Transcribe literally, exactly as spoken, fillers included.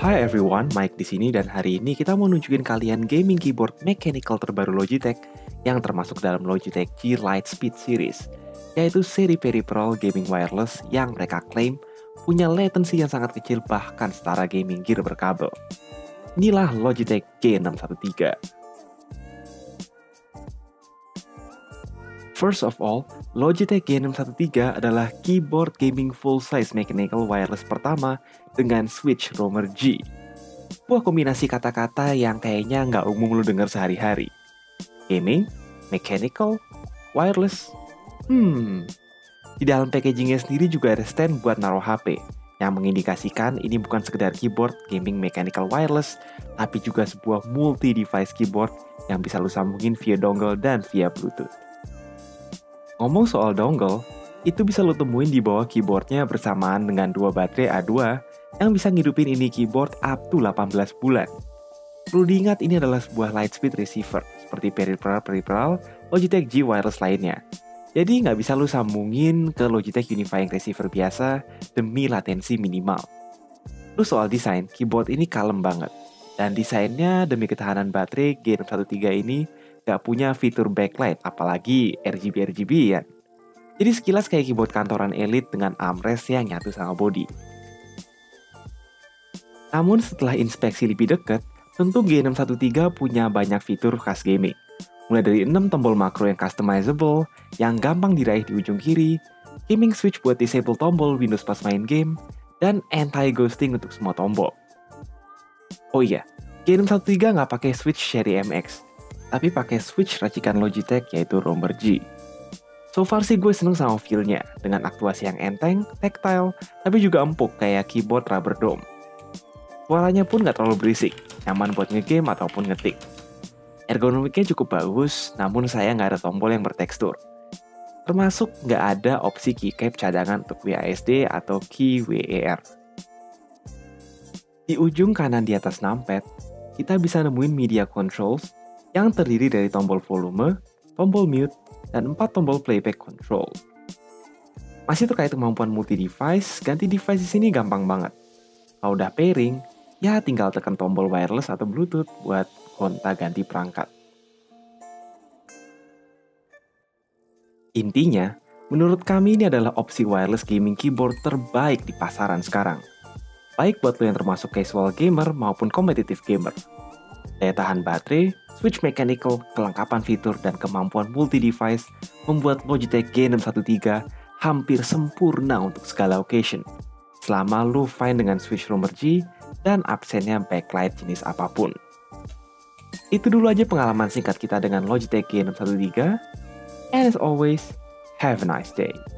Hi everyone, Mike di sini dan hari ini kita mau nunjukin kalian gaming keyboard mechanical terbaru Logitech yang termasuk dalam Logitech G Lightspeed Series, yaitu seri peripheral gaming wireless yang mereka klaim punya latency yang sangat kecil bahkan setara gaming gear berkabel. Inilah Logitech G enam satu tiga. First of all, Logitech G enam satu tiga adalah keyboard gaming full-size mechanical wireless pertama dengan switch Romer G. Sebuah kombinasi kata-kata yang kayaknya nggak umum lu dengar sehari-hari. Gaming, mechanical, wireless. Hmm, di dalam packagingnya sendiri juga ada stand buat naruh H P, yang mengindikasikan ini bukan sekedar keyboard gaming mechanical wireless, tapi juga sebuah multi-device keyboard yang bisa lu sambungin via dongle dan via Bluetooth. Ngomong soal dongle, itu bisa lo temuin di bawah keyboardnya bersamaan dengan dua baterai A dua yang bisa ngidupin ini keyboard up to delapan belas bulan. Perlu diingat ini adalah sebuah Lightspeed receiver, seperti peripheral-peripheral Logitech G wireless lainnya. Jadi nggak bisa lo sambungin ke Logitech Unifying Receiver biasa demi latensi minimal. Terus soal desain, keyboard ini kalem banget. Dan desainnya demi ketahanan baterai G enam satu tiga ini gak punya fitur backlight, apalagi R G B-R G B ya. Jadi sekilas kayak keyboard kantoran elit dengan armrest yang nyatu sama body. Namun setelah inspeksi lebih dekat, tentu G enam satu tiga punya banyak fitur khas gaming. Mulai dari enam tombol makro yang customizable, yang gampang diraih di ujung kiri, gaming switch buat disable tombol Windows pas main game, dan anti-ghosting untuk semua tombol. Oh iya, G enam satu tiga nggak pakai switch seri M X, tapi pakai switch racikan Logitech yaitu Romer G. So far sih gue seneng sama feel-nya, dengan aktuasi yang enteng, tactile, tapi juga empuk kayak keyboard rubber dome. Suaranya pun gak terlalu berisik, nyaman buat ngegame ataupun ngetik. Ergonomiknya cukup bagus, namun saya gak ada tombol yang bertekstur. Termasuk gak ada opsi keycap cadangan untuk W A S D atau key W E R. Di ujung kanan di atas numpad, kita bisa nemuin media controls yang terdiri dari tombol volume, tombol mute, dan empat tombol playback control. Masih terkait kemampuan multi-device, ganti device di sini gampang banget. Kalau udah pairing, ya tinggal tekan tombol wireless atau Bluetooth buat gonta-ganti perangkat. Intinya, menurut kami ini adalah opsi wireless gaming keyboard terbaik di pasaran sekarang. Baik buat lo yang termasuk casual gamer maupun competitive gamer. Daya tahan baterai, switch mechanical, kelengkapan fitur, dan kemampuan multi-device membuat Logitech G enam satu tiga hampir sempurna untuk segala occasion. Selama lu fine dengan switch Romer G dan absennya backlight jenis apapun. Itu dulu aja pengalaman singkat kita dengan Logitech G enam satu tiga. And as always, have a nice day.